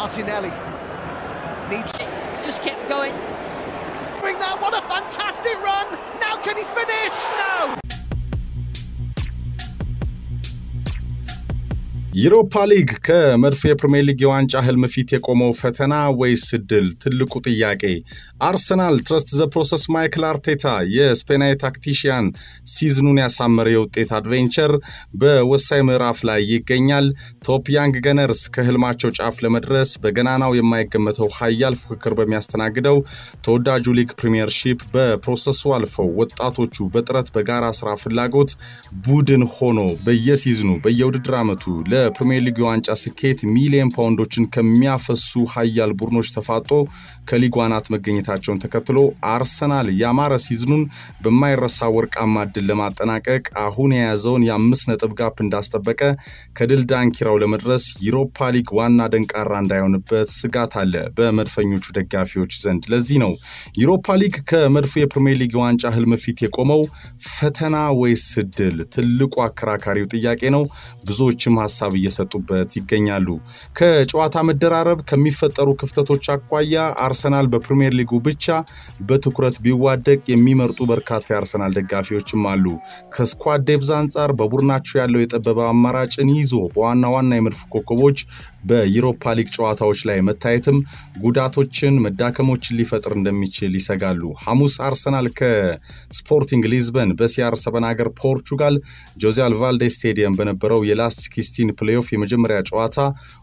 Martinelli needs just kept going. Bring that, what a fantastic run! Now can he finish? No! ዩሮፓ ሊግ ከመድፎ የፕሪሚየር ሊግ የዋንጫ ህልም ፊት የቆመው ፈተና ወይስ ድል ትልቁ ጥያቄ አርሰናል ትረስት ዘ ፕሮሰስ ማይክል አርቴታ የስፔናዊ ታክቲሽያን ሲዝኑን ያሳመረ የውጤት አድቬንቸር በወሳኝ ምዕራፍ ላይ ይገኛል ቶፕ ያንግ ገነርስ ከህልማቸው ጫፍ ለመድረስ በገናናው የማይገመተው ኃያል ፉክክር በሚያስተናግደው ተወዳጁ ሊግ ፕሪሚየርሺፕ በፕሮሰሱ አልፈው ወጣቶቹ በጥረት በጋራ ስራ ፍላጎት ቡድን ሆኖ በየሲዝኑ በየውድድር አመቱ ለፕሪሚየር ሊግ ዋንጫ ስኬት ሚሊዮን ፓውንዶችን ከሚያፈሱ ኃያል ቡድኖች ተፋጦ ከሊጉ አናት መገኘታቸውን ተከትሎ አርሰናል ያማረ ሲዝኑን በማይረሳ ወርቃማ ድል ለማጠናቀቅ አሁን የያዘውን የ5 ነጥብ ጋፕ እንዳስጠበቀ ከድል ዳንኪራው ለመድረስ ዩሮፓ ሊግ ዋና ደንቃራ እንዳይሆንበት ስጋት አለ በመድፈኞቹ ደጋፊዎች ዘንድ ለዚህ ነው ዩሮፓ ሊግ ከመድፎ የፕሪሚየር ሊግ ዋንጫ ህልም ፊት የቆመው ፈተና ወይስ ድል ትልቁ አከራካሪው ጥያቄ ነው ብዙዎችም ሐሳብ እየሰጡበት ይገኛሉ ከጨዋታ መደራረብ ከሚፈጠሩ ክፍተቶች አቋያ አርሰናል በፕሪሚየር ሊጉ ብቻ በትኩረት ቢዋደቅ የሚመርጡ በርካታ የአርሰናል ደጋፊዎችም አሉ ከስኳድ ዴፕዝ አንፃር በቡድናቸው ያለው የጠበበ አማራጭን ይዞ በዋና የመድፍ ኮከቦች በዩሮፓ ሊግ ጨዋታዎች ላይ መታየትም ጉዳቶችን መዳከሞችን ሊፈጥር እንደሚችል ይሰጋሉ ሐሙስ አርሰናል ከስፖርቲንግ ሊዝበን በሲአር7 ሀገር ፖርቹጋል ጆዜ አልቫልዴ ስቴዲየም በነበረው የላስት 16 ፕሌይኦፍ የመጀመሪያ ጨዋታ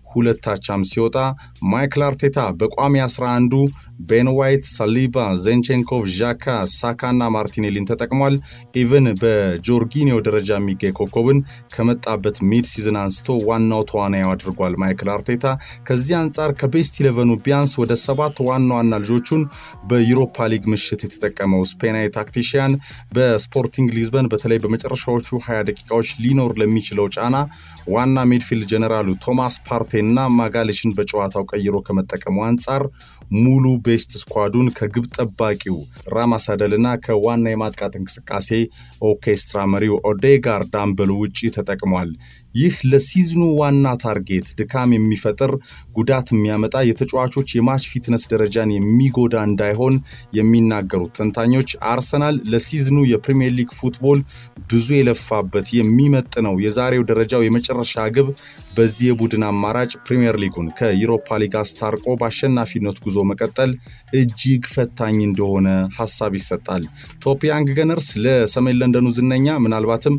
ሁለታቻም ሲወጣ ማይክል አርቴታ በቋሚ 11 ቤን ዋይት ሳሊባ ዘንቼንኮቭ ዣካ ሳካና ማርቲኔሊን ተጠቅሟል ኢቭን በጆርጊኒዮ ደረጃ የሚገኝ ኮከብን ከመጣበት ሚድ ሲዝን አንስቶ ዋናው ተዋናዩ አድርጓል ማይክል አርቴታ ከዚህ አንፃር ከቤስት 11 ቢያንስ ወደ 7 ዋና ልጆቹን በዩሮፓ ሊግ ምሽት የተጠቀመው ስፔናዊ ታክቲሽያን በስፖርቲንግ ሊዝበን በተለይ በመጨረሻዎቹ 20 ደቂቃዎች ሊኖር ለሚችለው ጫና ዋና ሚድፊልድ ጀነራሉ ቶማስ ፓርቴና ማጋሌሽን በጨዋታው ቀይሮ ከመጠቀሙ አንፃር ሙሉ ቤስት ስኳዱን ከግብ ጠባቂው ራማሳደልና ከዋና የማጥቃት እንቅስቃሴ ኦርኬስትራ መሪው ኦዴጋር ዳምበሉ ውጪ ተጠቅሟል ይህ ለሲዝኑ ዋና ታርጌት ድካም የሚፈጥር ጉዳት የሚያመጣ የተጫዋቾች የማች ፊትነስ ደረጃን የሚጎዳ እንዳይሆን የሚናገሩት ተንታኞች አርሰናል ለሲዝኑ የፕሪሚየር ሊግ ፉትቦል ብዙ የለፋበት የሚመጥነው የዛሬው ደረጃው የመጨረሻ ግብ በዚህ የቡድን አማራጭ ፕሪሚየር ሊጉን ከዩሮፓ ሊግ አስታርቆ በአሸናፊነት ጉዞ መቀጠል እጅግ ፈታኝ እንደሆነ ሐሳብ ይሰጣል ቶፕ ያንግ ገነርስ ለሰሜን ለንደኑ ዝነኛ ምናልባትም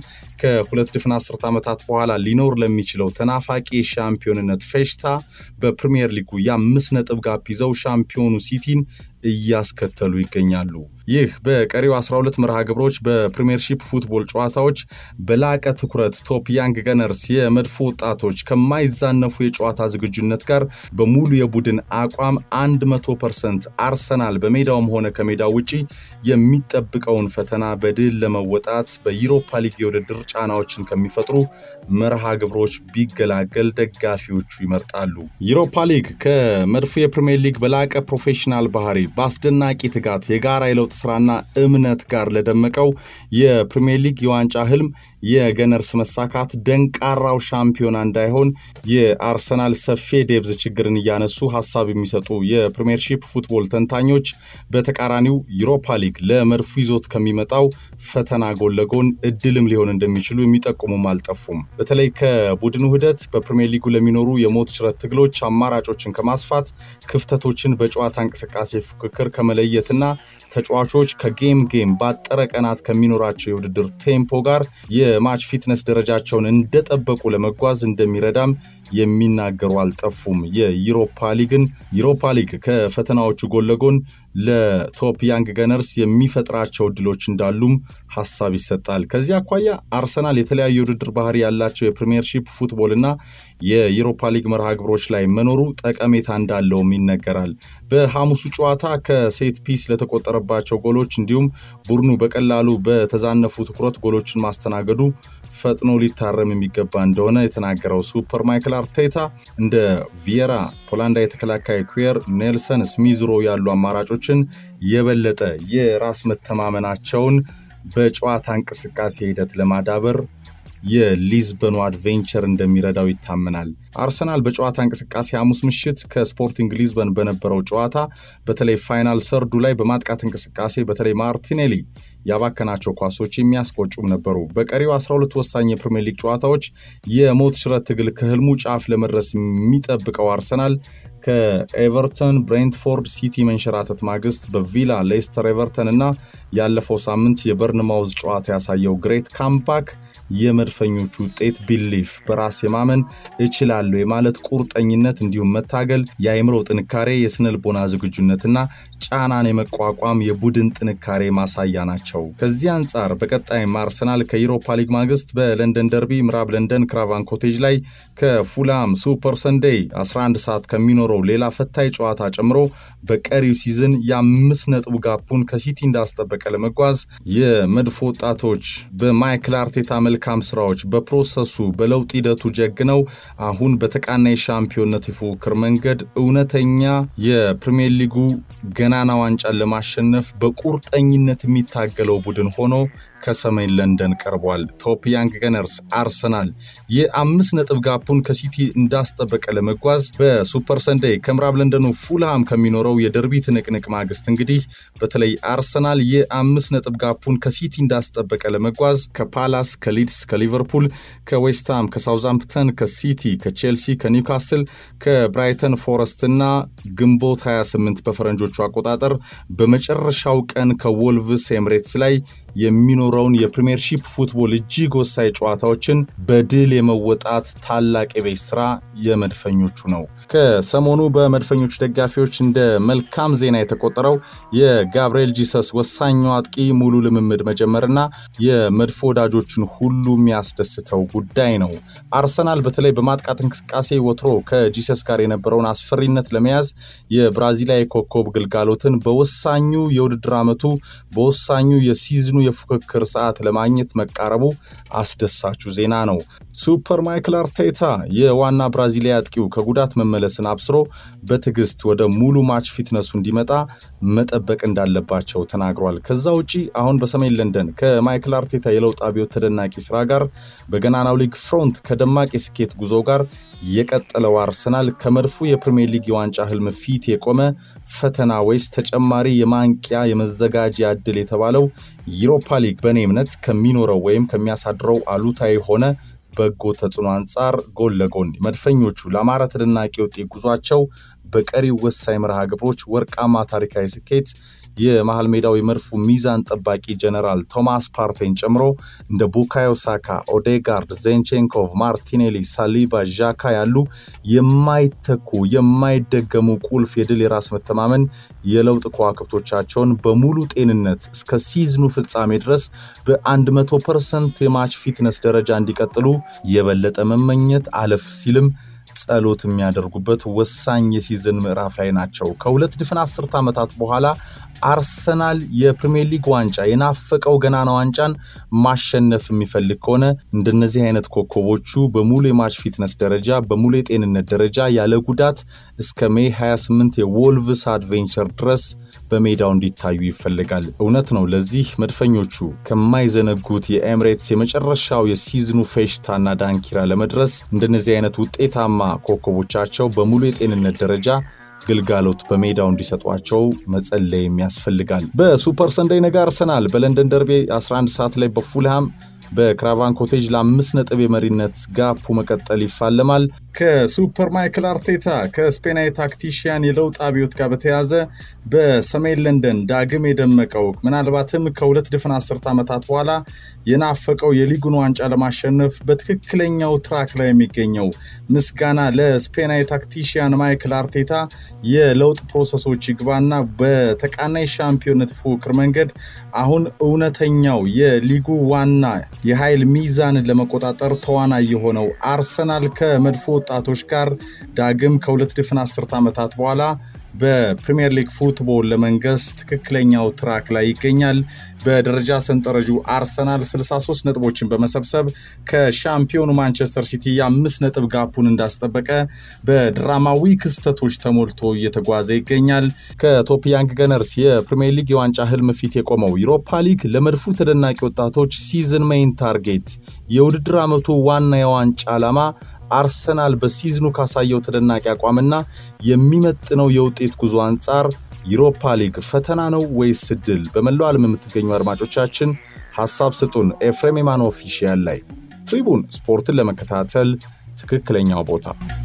ከ2 10 ዓመታት በኋላ ሊኖር ለሚችለው ተናፋቂ ሻምፒዮንነት ፌሽታ በፕሪሚየር ሊጉ የ5 ነጥብ ጋፕ ይዘው ሻምፒዮኑ ሲቲን እያስከተሉ ይገኛሉ ይህ በቀሪው 12 መርሃ ግብሮች በፕሪሚየርሺፕ ፉትቦል ጨዋታዎች በላቀ ትኩረት ቶፕ ያንግ ገነርስ የመድፎ ወጣቶች ከማይዛነፉ የጨዋታ ዝግጁነት ጋር በሙሉ የቡድን አቋም 100% አርሰናል በሜዳውም ሆነ ከሜዳው ውጪ የሚጠብቀውን ፈተና በድል ለመወጣት በዩሮፓ ሊግ የውድድር ጫናዎችን ከሚፈጥሩ መርሃ ግብሮች ቢገላገል ደጋፊዎቹ ይመርጣሉ ዩሮፓ ሊግ ከመድፎ የፕሪሚየር ሊግ በላቀ ፕሮፌሽናል ባህሪ በአስደናቂ ትጋት የጋራ የለውጥ ስራና እምነት ጋር ለደመቀው የፕሪሚየር ሊግ የዋንጫ ህልም የገነርስ መሳካት ደንቃራው ሻምፒዮና እንዳይሆን የአርሰናል ሰፊ ዴብዝ ችግርን ያነሱ ሐሳብ የሚሰጡ የፕሪሚየርሺፕ ፉትቦል ተንታኞች በተቃራኒው ዩሮፓ ሊግ ለመድፉ ይዞት ከሚመጣው ፈተና ጎን ለጎን እድልም ሊሆን እንደሚችሉ የሚጠቁሙም አልጠፉም በተለይ ከቡድኑ ሂደት በፕሪሚየር ሊጉ ለሚኖሩ የሞት ችረት ትግሎች አማራጮችን ከማስፋት ክፍተቶችን በጨዋታ እንቅስቃሴ ፉክክር ከመለየትና ተጫዋቾች ከጌም ባጠረ ቀናት ከሚኖራቸው የውድድር ቴምፖ ጋር የማች ፊትነስ ደረጃቸውን እንደጠበቁ ለመጓዝ እንደሚረዳም የሚናገሩ አልጠፉም የዩሮፓ ሊግ ከፈተናዎቹ ጎን ለጎን ለቶፕ ያንግ ገነርስ የሚፈጥራቸው ድሎች እንዳሉም ሐሳብ ይሰጣል ከዚህ አኳያ አርሰናል የተለያዩ ውድድር ባህሪ ያላቸው የፕሪሚየርሺፕ ፉትቦልና የዩሮፓ ሊግ መርሃ ግብሮች ላይ መኖሩ ጠቀሜታ እንዳለው ይነገራል በሐሙሱ ጨዋታ ከሴት ፒስ ለተቆጠረባቸው ጎሎች እንዲሁም ቡድኑ በቀላሉ በተዛነፉ ትኩረት ጎሎችን ማስተናገዱ ፈጥኖ ሊታረም የሚገባ እንደሆነ የተናገረው ሱፐር ማይክል አርቴታ እንደ ቪየራ ፖላንዳ የተከላካይ ኩዌር ኔልሰን ስሚዝሮ ያሉ አማራጮችን የበለጠ የራስ መተማመናቸውን በጨዋታ እንቅስቃሴ ሂደት ለማዳበር የሊዝበኑ አድቬንቸር እንደሚረዳው ይታመናል አርሰናል በጨዋታ እንቅስቃሴ ሐሙስ ምሽት ከስፖርቲንግ ሊዝበን በነበረው ጨዋታ በተለይ ፋይናል ሰርዱ ላይ በማጥቃት እንቅስቃሴ በተለይ ማርቲኔሊ ያባከናቸው ኳሶች የሚያስቆጩም ነበሩ። በቀሪው 12 ወሳኝ የፕሪሚየር ሊግ ጨዋታዎች የሞት ሽረት ትግል ከህልሙ ጫፍ ለመድረስ የሚጠብቀው አርሰናል ከኤቨርተን፣ ብሬንትፎርድ፣ ሲቲ መንሸራተት ማግስት በቪላ፣ ሌስተር፣ ኤቨርተን እና ያለፈው ሳምንት የበርንማውዝ ጨዋታ ያሳየው ግሬት ካምባክ የመድፈኞቹ ውጤት ቢሊፍ በራስ የማመን እችላለሁ የማለት ቁርጠኝነት እንዲሁም መታገል የአእምሮ ጥንካሬ የስነልቦና ዝግጁነትና ጫናን የመቋቋም የቡድን ጥንካሬ ማሳያ ናቸው። ከዚህ አንጻር በቀጣይ አርሰናል ከዩሮፓ ሊግ ማግስት በለንደን ደርቢ ምዕራብ ለንደን ክራቫን ኮቴጅ ላይ ከፉላም ሱፐር ሰንዴይ 11 ሰዓት ከሚኖረው ሌላ ፈታኝ ጨዋታ ጨምሮ በቀሪው ሲዝን የ5 ነጥብ ጋፑን ከሲቲ እንዳስጠበቀ ለመጓዝ የመድፎ ወጣቶች በማይክል አርቴታ መልካም ስራዎች በፕሮሰሱ በለውጥ ሂደቱ ጀግነው አሁን በተቃና የሻምፒዮንነት የፉክክር መንገድ እውነተኛ የፕሪሚየር ሊጉ ገናና ዋንጫን ለማሸነፍ በቁርጠኝነት የሚታገለው ቡድን ሆኖ ከሰሜን ለንደን ቀርቧል። ቶፕ ያንግ ገነርስ አርሰናል የ5 ነጥብ ጋፑን ከሲቲ እንዳስጠበቀ ለመጓዝ በሱፐር ሰንዴይ ከምዕራብ ለንደኑ ፉልሃም ከሚኖረው የደርቢ ትንቅንቅ ማግስት እንግዲህ በተለይ አርሰናል የ5 ነጥብ ጋፑን ከሲቲ እንዳስጠበቀ ለመጓዝ ከፓላስ፣ ከሊድስ፣ ከሊቨርፑል፣ ከዌስትሃም፣ ከሳውዛምፕተን፣ ከሲቲ፣ ከቼልሲ፣ ከኒውካስል፣ ከብራይተን ፎረስት እና ግንቦት 28 በፈረንጆቹ አቆጣጠር በመጨረሻው ቀን ከወልቭስ ኤምሬትስ ላይ የሚኖረውን የፕሪሚየርሺፕ ፉትቦል እጅግ ወሳኝ ጨዋታዎችን በድል የመወጣት ታላቅ የቤት ስራ የመድፈኞቹ ነው። ከሰሞኑ በመድፈኞቹ ደጋፊዎች እንደ መልካም ዜና የተቆጠረው የጋብሪኤል ጂሰስ ወሳኙ አጥቂ ሙሉ ልምምድ መጀመርና የመድፎ ወዳጆችን ሁሉ የሚያስደስተው ጉዳይ ነው። አርሰናል በተለይ በማጥቃት እንቅስቃሴ ወትሮ ከጂሰስ ጋር የነበረውን አስፈሪነት ለመያዝ የብራዚላዊ ኮከብ ግልጋሎትን በወሳኙ የውድድር ዓመቱ በወሳኙ የሲዝኑ የፉክክር ሰዓት ለማግኘት መቃረቡ አስደሳቹ ዜና ነው። ሱፐር ማይክል አርቴታ የዋና ብራዚሊያ አጥቂው ከጉዳት መመለስን አብስሮ በትግስት ወደ ሙሉ ማች ፊትነሱ እንዲመጣ መጠበቅ እንዳለባቸው ተናግሯል። ከዛ ውጪ አሁን በሰሜን ለንደን ከማይክል አርቴታ የለውጥ አብዮት ተደናቂ ስራ ጋር በገናናው ሊግ ፍሮንት ከደማቅ የስኬት ጉዞ ጋር የቀጠለው አርሰናል ከመድፉ የፕሪሚየር ሊግ የዋንጫ ህልም ፊት የቆመ ፈተና ወይስ ተጨማሪ የማንቂያ የመዘጋጃ ዕድል የተባለው ዩሮፓ ሊግ በኔ እምነት ከሚኖረው ወይም ከሚያሳድረው አሉታዊ ሆነ በጎ ተጽዕኖ አንጻር ጎን ለጎን መድፈኞቹ ለአማራ ተደናቂ ውጤት ጉዟቸው በቀሪው ወሳኝ መርሃ ግብሮች ወርቃማ ታሪካዊ ስኬት የመሃል ሜዳው የመድፉ ሚዛን ጠባቂ ጀነራል ቶማስ ፓርቴን ጨምሮ እንደ ቡካዮ ሳካ፣ ኦዴጋርድ፣ ዚንቼንኮቭ፣ ማርቲኔሊ፣ ሳሊባ፣ ዣካ ያሉ የማይተኩ የማይደገሙ ቁልፍ የድል የራስ መተማመን የለውጥ ከዋክብቶቻቸውን በሙሉ ጤንነት እስከ ሲዝኑ ፍጻሜ ድረስ በ100% የማች ፊትነስ ደረጃ እንዲቀጥሉ የበለጠ መመኘት አለፍ ሲልም ጸሎት የሚያደርጉበት ወሳኝ የሲዝን ምዕራፍ ላይ ናቸው። ከሁለት ድፍን 10 ዓመታት በኋላ አርሰናል የፕሪሚየር ሊግ ዋንጫ የናፈቀው ገናና ዋንጫን ማሸነፍ የሚፈልግ ከሆነ እንደነዚህ አይነት ኮከቦቹ በሙሉ የማች ፊትነስ ደረጃ በሙሉ የጤንነት ደረጃ ያለ ጉዳት እስከ ሜይ 28 የወልቭስ አድቬንቸር ድረስ በሜዳው እንዲታዩ ይፈልጋል። እውነት ነው። ለዚህ መድፈኞቹ ከማይዘነጉት የኤምሬትስ የመጨረሻው የሲዝኑ ፌሽታና ዳንኪራ ለመድረስ እንደነዚህ አይነት ውጤታማ ኮከቦቻቸው በሙሉ የጤንነት ደረጃ ግልጋሎት በሜዳው እንዲሰጧቸው መጸለይ የሚያስፈልጋል። በሱፐር ሰንዴይ ነገ አርሰናል በለንደን ደርቢ 11 ሰዓት ላይ በፉልሃም በክራቫን ኮቴጅ ለ5 ነጥብ የመሪነት ጋፑ መቀጠል ይፋለማል። ከሱፐር ማይክል አርቴታ ከስፔናዊ ታክቲሽያን የለውጥ አብዮት ጋር በተያዘ በሰሜን ለንደን ዳግም የደመቀው ምናልባትም ከሁለት ድፍን 10 ዓመታት በኋላ የናፈቀው የሊጉን ዋንጫ ለማሸነፍ በትክክለኛው ትራክ ላይ የሚገኘው ምስጋና ለስፔናዊ ታክቲሽያን ማይክል አርቴታ የለውጥ ፕሮሰሶች ይግባና በተቃናይ ሻምፒዮንነት ፉክክር መንገድ አሁን እውነተኛው የሊጉ ዋና የኃይል ሚዛን ለመቆጣጠር ተዋናይ የሆነው አርሰናል ከመድፎ ወጣቶች ጋር ዳግም ከሁለት ድፍን 10 ዓመታት በኋላ በፕሪሚየር ሊግ ፉትቦል ለመንገስ ትክክለኛው ትራክ ላይ ይገኛል። በደረጃ ሰንጠረዡ አርሰናል 63 ነጥቦችን በመሰብሰብ ከሻምፒዮኑ ማንቸስተር ሲቲ የ5 ነጥብ ጋፑን እንዳስጠበቀ በድራማዊ ክስተቶች ተሞልቶ እየተጓዘ ይገኛል። ከቶፕ ያንግ ገነርስ የፕሪሚየር ሊግ የዋንጫ ህልም ፊት የቆመው ዩሮፓ ሊግ ለመድፉ ተደናቂ ወጣቶች ሲዝን ሜይን ታርጌት የውድድር ዓመቱ ዋና የዋንጫ ዓላማ አርሰናል በሲዝኑ ካሳየው ተደናቂ አቋምና የሚመጥነው የውጤት ጉዞ አንፃር ዩሮፓ ሊግ ፈተና ነው ወይስ ድል? በመላው ዓለም የምትገኙ አድማጮቻችን ሐሳብ ስጡን። ኤፍሬም የማን ኦፊሻል ላይ ትሪቡን ስፖርትን ለመከታተል ትክክለኛው ቦታ